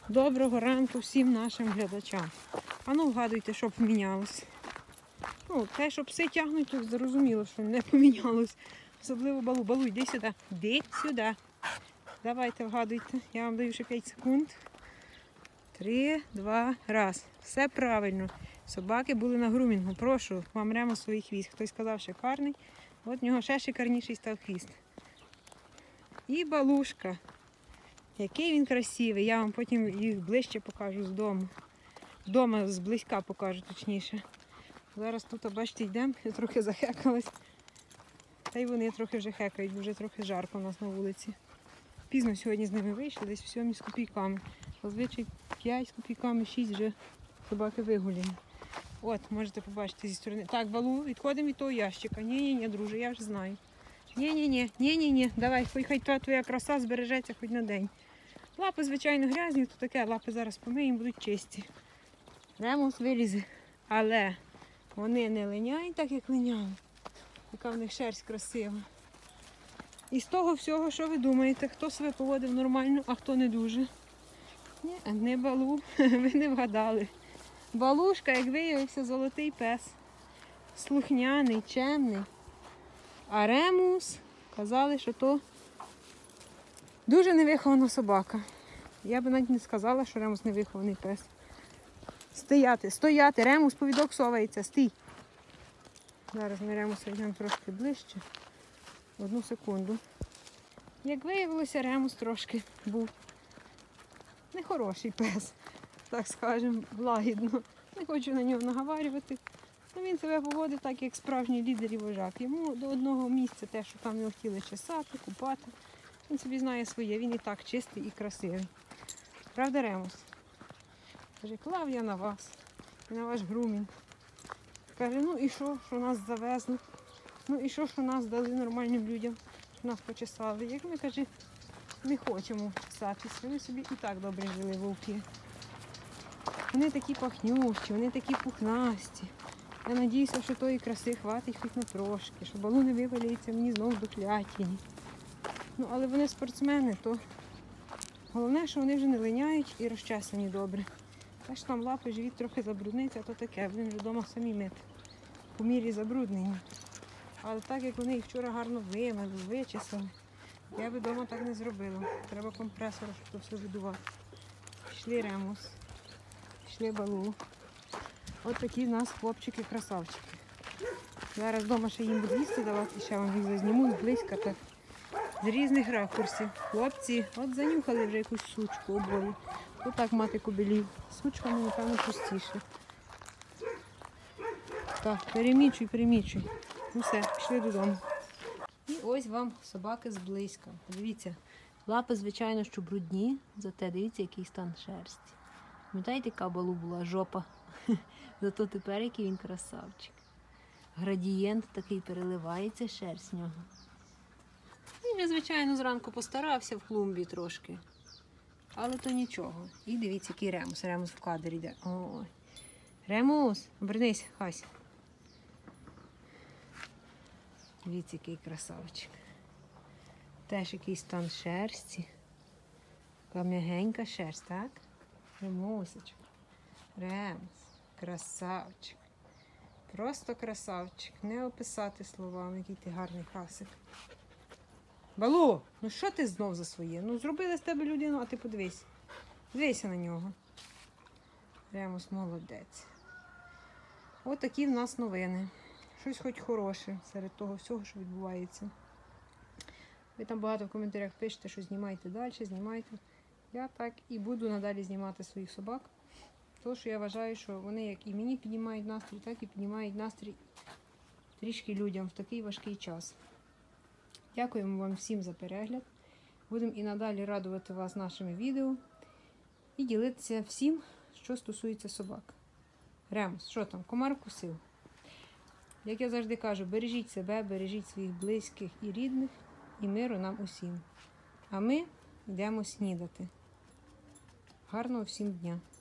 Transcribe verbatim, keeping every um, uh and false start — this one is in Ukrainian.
Доброго ранку всім нашим глядачам. А ну вгадуйте, що помінялось. Ну, те, що пси тягнуть, то зрозуміло, що не помінялось. Особливо Балу. Балу, йди сюди. Йди сюди. Давайте вгадуйте. Я вам даю ще п'ять секунд. Три, два, раз. Все правильно. Собаки були на грумінгу. Прошу, вам ремо свій хвіст. Хтось сказав шикарний. От в нього ще шикарніший став хвіст. І Балушка. Який він красивий. Я вам потім їх ближче покажу з дому. Вдома зблизька покажу, точніше. Зараз тут, бачите, йдемо, я трохи захекалась. Та й вони трохи вже хекають, бо вже трохи жарко у нас на вулиці. Пізно сьогодні з ними вийшли, десь в сьомій з копійками. Зазвичай п'ять з копійками, шість вже собаки вигуляні. От, можете побачити зі сторони. Так, Балу, відходимо від того ящика. Ні-ні-ні, друже, я вже знаю. Ні-ні-ні, ні-ні-ні, давай, хай, хай та твоя краса збережеться хоч на день. Лапи, звичайно, грязні, то таке, лапи зараз помиємо, будуть чисті. Ремус вилізе. Але вони не линяють так, як линяли. Яка в них шерсть красива. І з того всього, що ви думаєте, хто себе поводив нормально, а хто не дуже? Ні, не Балу, ви не вгадали. Балушка, як виявився, золотий пес. Слухняний, чемний. А Ремус казали, що то дуже невихована собака. Я би навіть не сказала, що Ремус невихований пес. Стояти, стояти, Ремус повідок совається, стій. Зараз ми Ремуса йдемо трошки ближче. Одну секунду. Як виявилося, Ремус трошки був нехороший пес, так скажемо, лагідно. Не хочу на нього наговарювати. Ну, він себе поводив так, як справжній лідер і вожак. Йому до одного місця те, що там його хотіли чесати, купати. Він собі знає своє, він і так чистий і красивий. Правда, Ремус? Каже, клав я на вас, і на ваш грумінг. Каже, ну і що, що нас завезли? Ну і що, що нас дали нормальним людям, що нас почесали? Як ми, каже, не хочемо чесатися, вони собі і так добре жили, вовки. Вони такі пахнющі, вони такі пухнасті. Я сподіваюся, що тої краси хватить хоч на трошки, що Балу не вивалюється мені знову до клятіні. Ну, але вони спортсмени, то головне, що вони вже не линяють і розчесані добре. Та ж там лапи, живіт трохи забрудниться, то таке, вони вже вдома самі мити. По мірі забруднені. Але так, як вони їх вчора гарно вимили, вичесали, я би вдома так не зробила. Треба компресора, щоб то все видувати. Пішли Ремус, пішли Балу. От такі в нас хлопчики-красавчики. Зараз вдома ще їм буду їсти давати, ще вам їх зазніму зблизька, так, з різних ракурсів. Хлопці, от занюхали вже якусь сучку обоє. Отак мати кобилів. З сучками, напевно, пустіше. Так, перемічуй, перемічуй. Ну все, пішли додому. І ось вам собаки зблизька. Подивіться, лапи, звичайно, що брудні, зате дивіться, який стан шерсті. Пам'ятаєте, яка Балу була жопа? Зато тепер який він красавчик. Градієнт такий переливається, шерсть в нього. Він, звичайно, зранку постарався в клумбі трошки. Але то нічого. І дивіться, який Ремус. Ремус в кадр йде. Ой. Ремус, обернись, Хась. Дивіться, який красавчик. Теж якийсь стан шерсті. Така м'ягенька шерсть, так? Ремусечок. Ремус. Красавчик. Просто красавчик. Не описати словами, який ти гарний хасик. Балу, ну що ти знов за своє? Ну зробили з тебе людину, а ти подивись. Дивися на нього. Ремус молодець. Ось такі в нас новини. Щось хоч хороше серед того всього, що відбувається. Ви там багато в коментарях пишете, що знімайте далі, знімайте. Я так і буду надалі знімати своїх собак. Тому що я вважаю, що вони як і мені піднімають настрій, так і піднімають настрій трішки людям в такий важкий час. Дякуємо вам всім за перегляд. Будемо і надалі радувати вас нашими відео і ділитися всім, що стосується собак. Ремус, що там, комар вкусив? Як я завжди кажу, бережіть себе, бережіть своїх близьких і рідних, і миру нам усім. А ми йдемо снідати. Гарного всім дня!